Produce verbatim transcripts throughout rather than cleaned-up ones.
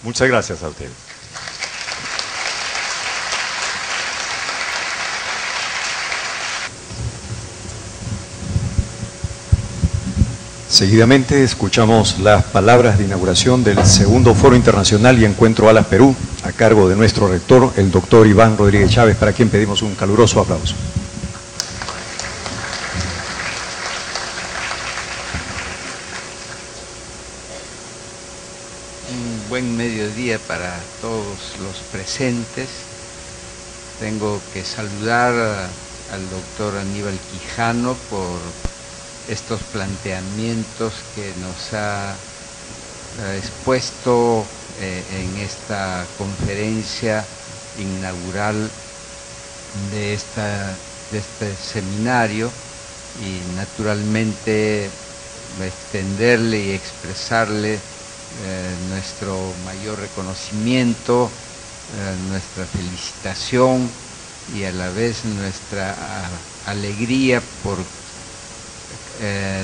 Muchas gracias a ustedes. Seguidamente escuchamos las palabras de inauguración del segundo Foro Internacional y Encuentro Alas Perú, a cargo de nuestro rector, el doctor Iván Rodríguez Chávez, para quien pedimos un caluroso aplauso. Un buen mediodía para todos los presentes. Tengo que saludar al doctor Aníbal Quijano por estos planteamientos que nos ha eh, expuesto eh, en esta conferencia inaugural de, esta, de este seminario, y naturalmente extenderle y expresarle eh, nuestro mayor reconocimiento, eh, nuestra felicitación y a la vez nuestra a, alegría por Eh,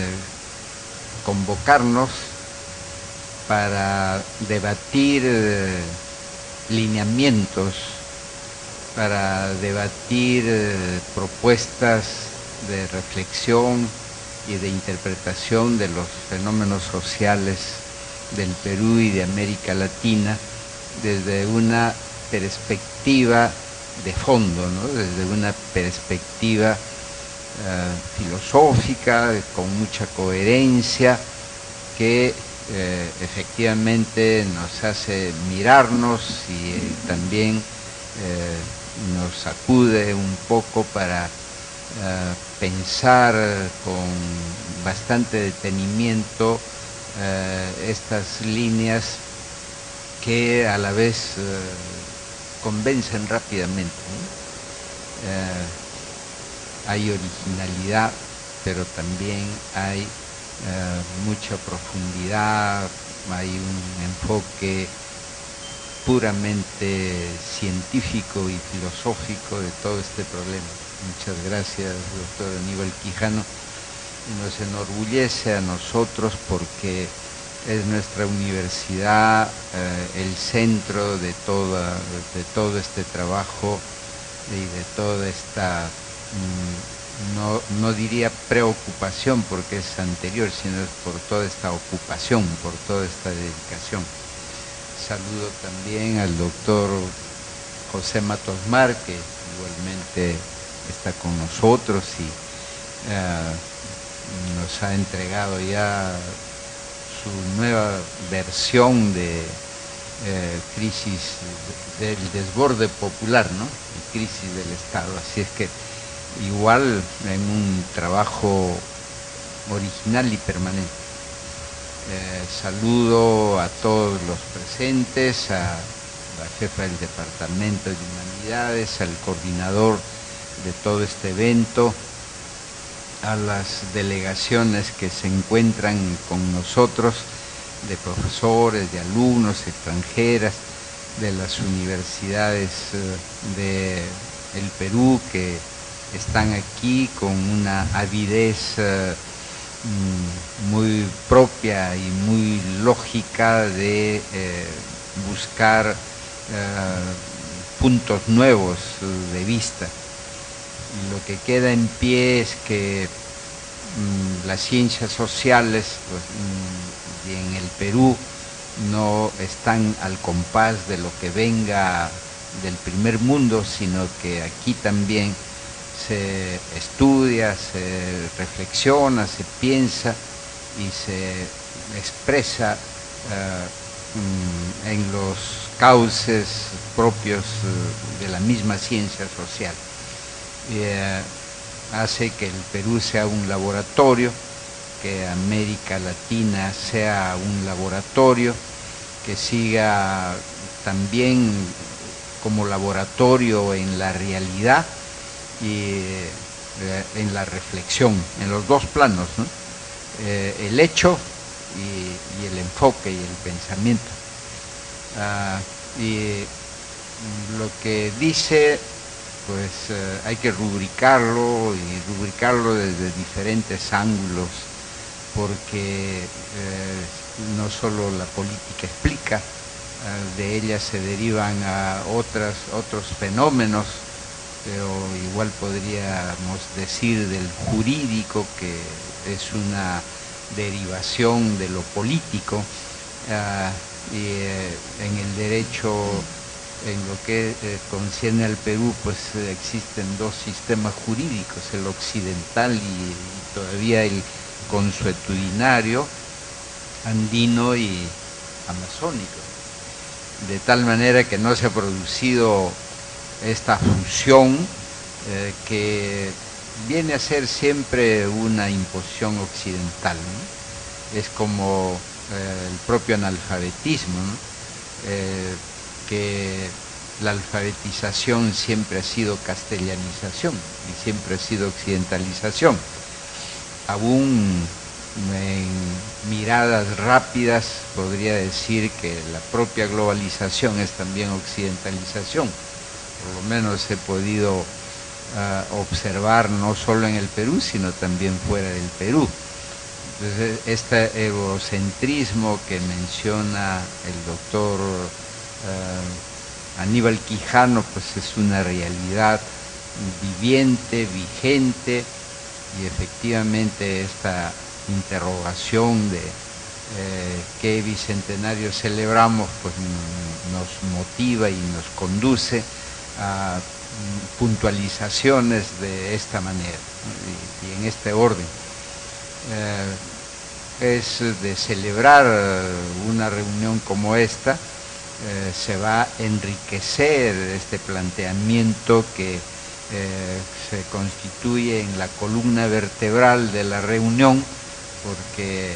convocarnos para debatir eh, lineamientos, para debatir eh, propuestas de reflexión y de interpretación de los fenómenos sociales del Perú y de América Latina desde una perspectiva de fondo, ¿no? Desde una perspectiva Uh, filosófica, con mucha coherencia, que eh, efectivamente nos hace mirarnos y eh, también eh, nos sacude un poco para uh, pensar con bastante detenimiento uh, estas líneas que a la vez uh, convencen rápidamente, ¿no? Uh, Hay originalidad, pero también hay eh, mucha profundidad, hay un enfoque puramente científico y filosófico de todo este problema. Muchas gracias, doctor Aníbal Quijano. Nos enorgullece a nosotros porque es nuestra universidad eh, el centro de, toda, de todo este trabajo y de toda esta... No, no diría preocupación porque es anterior, sino es por toda esta ocupación, por toda esta dedicación. Saludo también al doctor José Matos Mar, que igualmente está con nosotros y uh, nos ha entregado ya su nueva versión de eh, crisis del desborde popular, ¿no? Y crisis del Estado. Así es que igual en un trabajo original y permanente. Eh, saludo a todos los presentes, a la jefa del Departamento de Humanidades, al coordinador de todo este evento, a las delegaciones que se encuentran con nosotros, de profesores, de alumnos, extranjeras, de las universidades de el Perú, que están aquí con una avidez uh, muy propia y muy lógica de eh, buscar uh, puntos nuevos de vista. Y lo que queda en pie es que um, las ciencias sociales pues, um, y en el Perú no están al compás de lo que venga del primer mundo, sino que aquí también se estudia, se reflexiona, se piensa y se expresa uh, en los cauces propios uh, de la misma ciencia social. Y, uh, hace que el Perú sea un laboratorio, que América Latina sea un laboratorio, que siga también como laboratorio en la realidad y eh, en la reflexión, en los dos planos, ¿no? Eh, el hecho y, y el enfoque y el pensamiento. Uh, y lo que dice, pues eh, hay que rubricarlo y rubricarlo desde diferentes ángulos, porque eh, no solo la política explica, de ella se derivan a otras, otros fenómenos, pero igual podríamos decir del jurídico, que es una derivación de lo político, uh, y eh, en el derecho, en lo que eh, concierne al Perú, pues eh, existen dos sistemas jurídicos, el occidental y, y todavía el consuetudinario, andino y amazónico, de tal manera que no se ha producido esta fusión eh, que viene a ser siempre una imposición occidental, ¿no? Es como eh, el propio analfabetismo, ¿no? eh, que la alfabetización siempre ha sido castellanización y siempre ha sido occidentalización. Aún en miradas rápidas podría decir que la propia globalización es también occidentalización. Por lo menos he podido uh, observar no solo en el Perú, sino también fuera del Perú. Entonces, este egocentrismo que menciona el doctor uh, Aníbal Quijano, pues es una realidad viviente, vigente, y efectivamente esta interrogación de eh, qué bicentenario celebramos, pues nos motiva y nos conduce a puntualizaciones de esta manera, y, y en este orden. Eh, es de celebrar una reunión como esta, eh, se va a enriquecer este planteamiento que eh, se constituye en la columna vertebral de la reunión, porque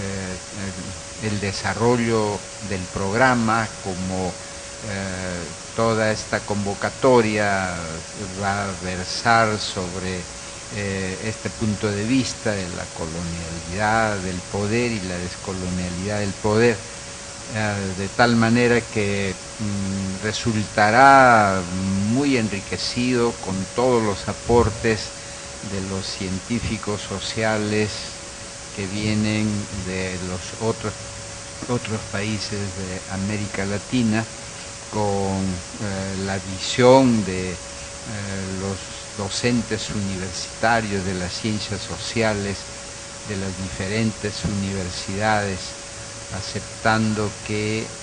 eh, el desarrollo del programa, como eh, toda esta convocatoria, va a versar sobre eh, este punto de vista de la colonialidad del poder y la descolonialidad del poder, eh, de tal manera que mm, resultará muy enriquecido con todos los aportes de los científicos sociales que vienen de los otros, otros países de América Latina, con eh, la visión de eh, los docentes universitarios de las ciencias sociales de las diferentes universidades, aceptando que eh,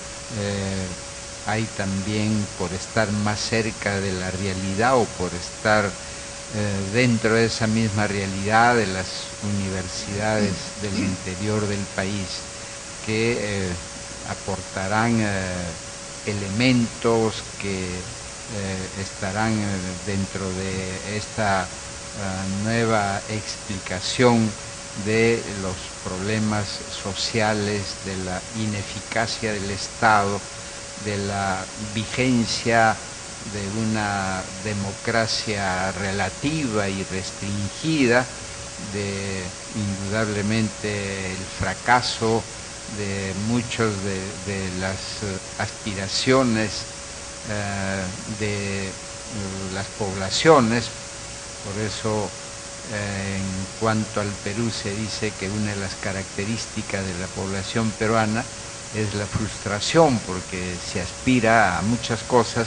hay también, por estar más cerca de la realidad o por estar eh, dentro de esa misma realidad, de las universidades del interior del país, que eh, aportarán eh, elementos que eh, estarán dentro de esta uh, nueva explicación de los problemas sociales, de la ineficacia del Estado, de la vigencia de una democracia relativa y restringida, de indudablemente el fracaso de muchas de, de las aspiraciones eh, de las poblaciones. Por eso eh, en cuanto al Perú se dice que una de las características de la población peruana es la frustración, porque se aspira a muchas cosas.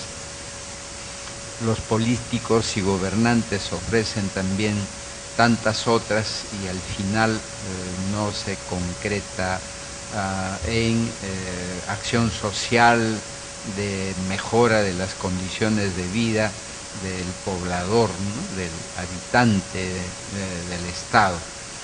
Los políticos y gobernantes ofrecen también tantas otras y al final eh, no se concreta uh, en eh, acción social de mejora de las condiciones de vida del poblador, ¿no? Del habitante de, de, del Estado.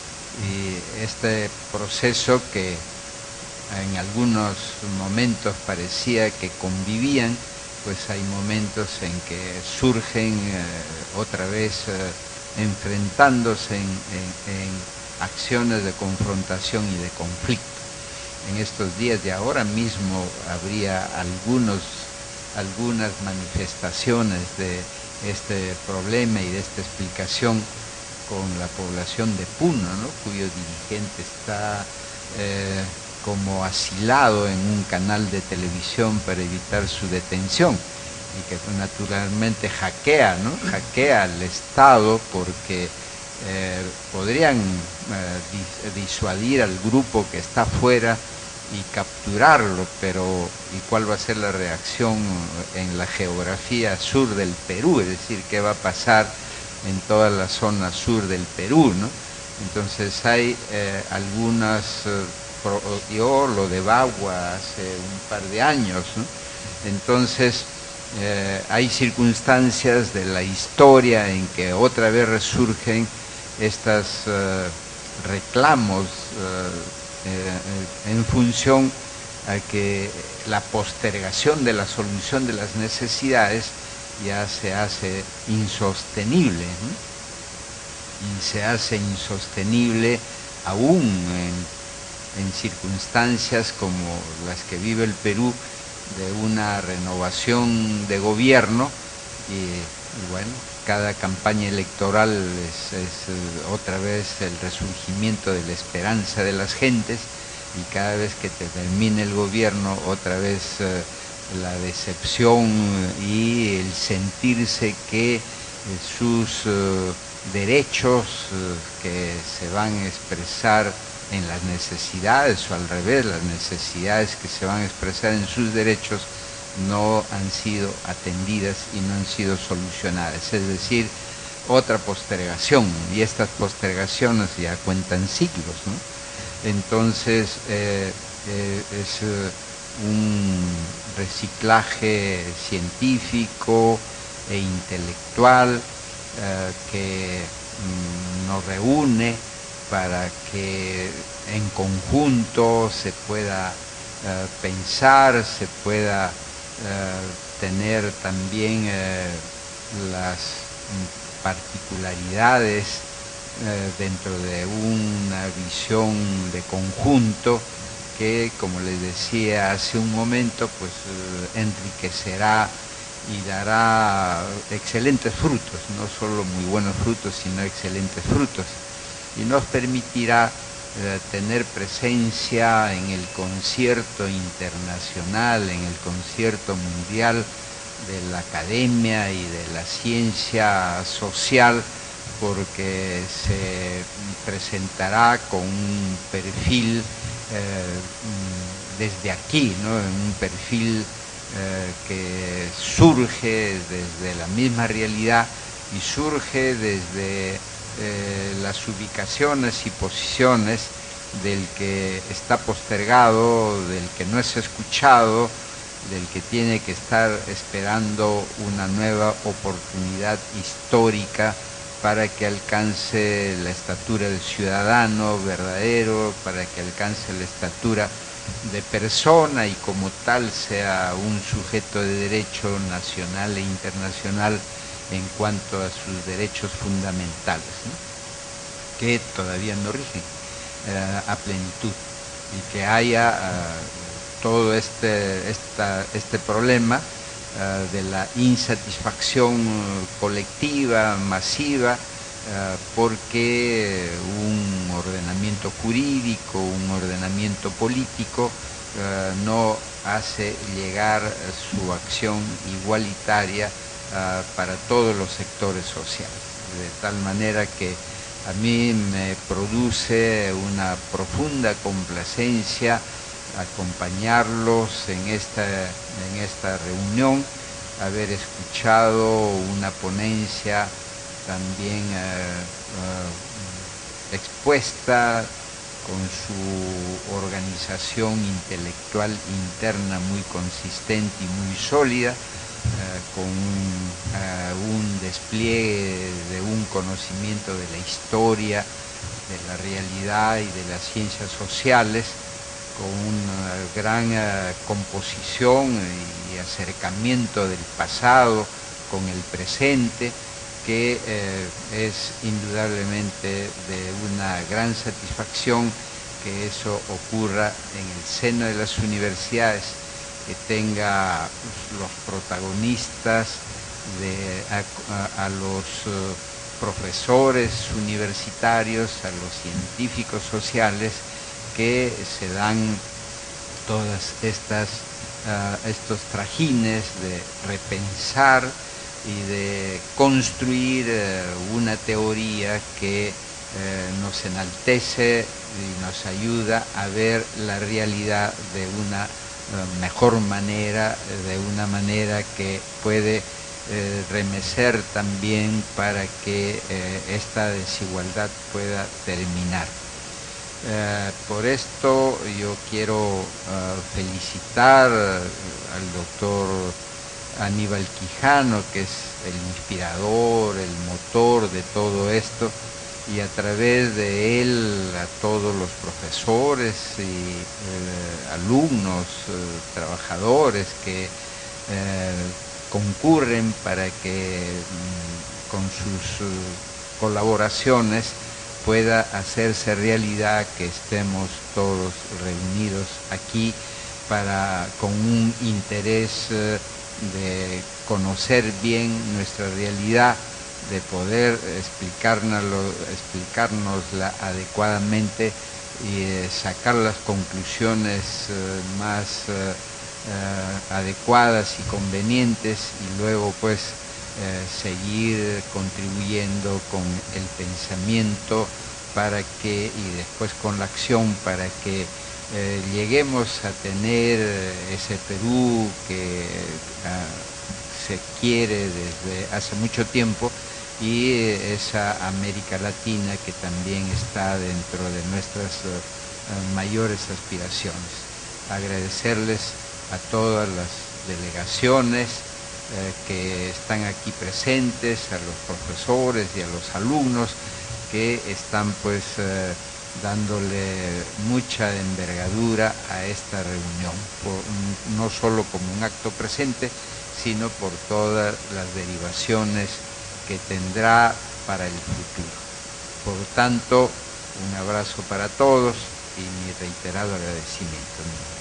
Y este proceso, que en algunos momentos parecía que convivían, pues hay momentos en que surgen eh, otra vez eh, enfrentándose en, en, en acciones de confrontación y de conflicto. En estos días de ahora mismo habría algunos, algunas manifestaciones de este problema y de esta explicación con la población de Puno, ¿no? Cuyo dirigente está eh, como asilado en un canal de televisión para evitar su detención, y que naturalmente hackea, ¿no? hackea al Estado, porque eh, podrían eh, disuadir al grupo que está fuera y capturarlo, pero ¿y cuál va a ser la reacción en la geografía sur del Perú? Es decir, ¿qué va a pasar en toda la zona sur del Perú, ¿no? Entonces hay eh, algunas, eh, pro, yo lo de Bagua hace un par de años, ¿no? Entonces eh, hay circunstancias de la historia en que otra vez resurgen estos eh, reclamos eh, eh, en función a que la postergación de la solución de las necesidades ya se hace insostenible, ¿no? Y se hace insostenible aún en, en circunstancias como las que vive el Perú, de una renovación de gobierno y, y bueno, cada campaña electoral es, es otra vez el resurgimiento de la esperanza de las gentes, y cada vez que te termine el gobierno otra vez eh, la decepción y el sentirse que eh, sus eh, derechos eh, que se van a expresar en las necesidades, o al revés, las necesidades que se van a expresar en sus derechos no han sido atendidas y no han sido solucionadas. Es decir, otra postergación, y estas postergaciones ya cuentan siglos, ¿no? Entonces eh, eh, es eh, un reciclaje científico e intelectual eh, que mm, nos reúne para que en conjunto se pueda eh, pensar, se pueda eh, tener también eh, las particularidades eh, dentro de una visión de conjunto que, como les decía hace un momento, pues eh, enriquecerá y dará excelentes frutos, no solo muy buenos frutos, sino excelentes frutos, y nos permitirá eh, tener presencia en el concierto internacional, en el concierto mundial de la academia y de la ciencia social, porque se presentará con un perfil eh, desde aquí, ¿no? Un perfil eh, que surge desde la misma realidad y surge desde Eh, las ubicaciones y posiciones del que está postergado, del que no es escuchado, del que tiene que estar esperando una nueva oportunidad histórica para que alcance la estatura de ciudadano verdadero, para que alcance la estatura de persona y como tal sea un sujeto de derecho nacional e internacional en cuanto a sus derechos fundamentales, ¿no? Que todavía no rigen eh, a plenitud, y que haya eh, todo este, esta, este problema eh, de la insatisfacción colectiva, masiva, eh, porque un ordenamiento jurídico, un ordenamiento político eh, no hace llegar su acción igualitaria Uh, para todos los sectores sociales, de tal manera que a mí me produce una profunda complacencia acompañarlos en esta, en esta reunión, haber escuchado una ponencia también uh, uh, expuesta con su organización intelectual interna muy consistente y muy sólida, Uh, con uh, un despliegue de un conocimiento de la historia, de la realidad y de las ciencias sociales, con una gran uh, composición y acercamiento del pasado con el presente, que uh, es indudablemente de una gran satisfacción que eso ocurra en el seno de las universidades, que tenga los protagonistas, de, a, a, a los uh, profesores universitarios, a los científicos sociales, que se dan todas estas uh, estos trajines de repensar y de construir uh, una teoría que uh, nos enaltece y nos ayuda a ver la realidad de una uh, mejor manera, de una manera que puede eh, remecer también para que eh, esta desigualdad pueda terminar. Eh, por esto yo quiero uh, felicitar al doctor Aníbal Quijano, que es el inspirador, el motor de todo esto, y a través de él a todos los profesores y eh, alumnos, eh, trabajadores que eh, concurren para que mm, con sus uh, colaboraciones pueda hacerse realidad que estemos todos reunidos aquí para, con un interés eh, de conocer bien nuestra realidad, de poder explicárnoslo, explicárnosla adecuadamente y eh, sacar las conclusiones eh, más eh, eh, adecuadas y convenientes, y luego pues eh, seguir contribuyendo con el pensamiento para que, y después con la acción, para que eh, lleguemos a tener ese Perú que eh, se quiere desde hace mucho tiempo, y esa América Latina que también está dentro de nuestras uh, mayores aspiraciones. Agradecerles a todas las delegaciones eh, que están aquí presentes, a los profesores y a los alumnos que están pues eh, dándole mucha envergadura a esta reunión, por, no solo como un acto presente, sino por todas las derivaciones que tendrá para el futuro. Por lo tanto, un abrazo para todos y mi reiterado agradecimiento.